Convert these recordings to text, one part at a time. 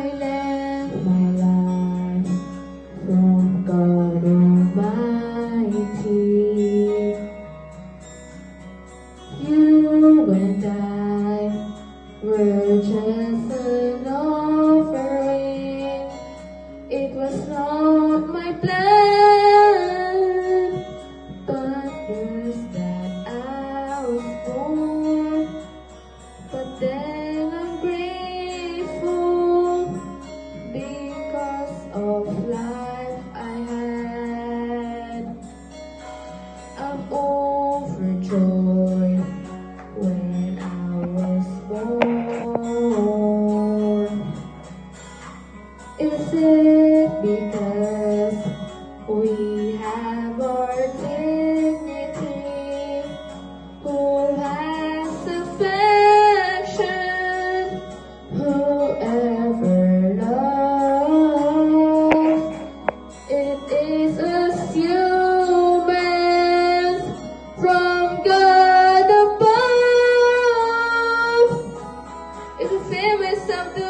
I left my life from God Almighty. You and I were just an offering. It was not my plan, but first that I was born. But then I'm grateful because of life I had. I'm overjoyed when I was born. Is it because we have our dignity? Who has affection? Whoever loves? It is assumed from God above. If I feel myself to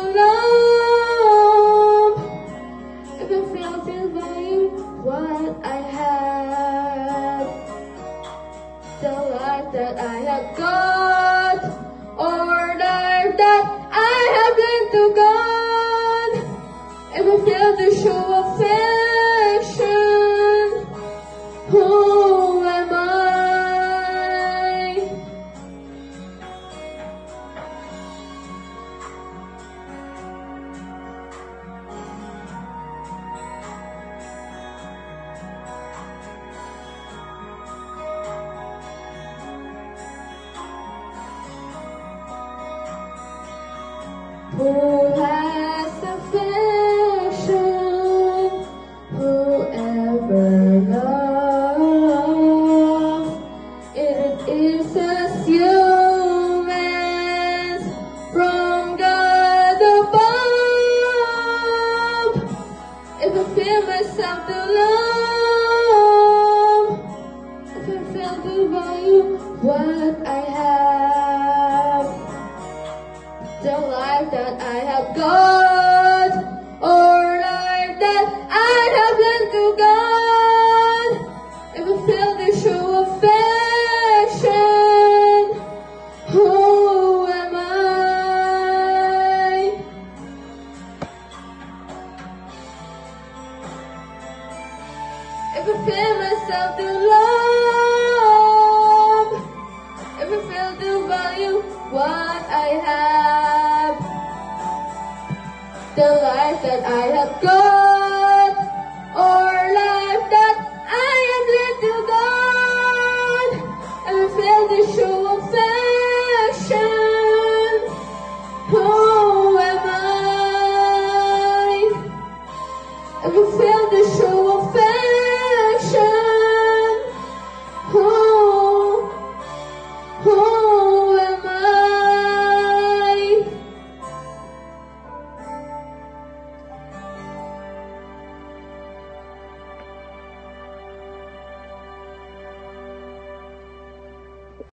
love, if I fail to value what I have, the life that I have got, or life that I have lent to God, if I fail to show affection, who am I? Who has affection? Whoever loves? It is assumed from God above. If I feel myself to love, if I fail to value what I have, the life that I have got, or life that I have lent to God, if I fail to show affection, who am I? If I fail myself to love, if I fail to value what I have, the life that I have got.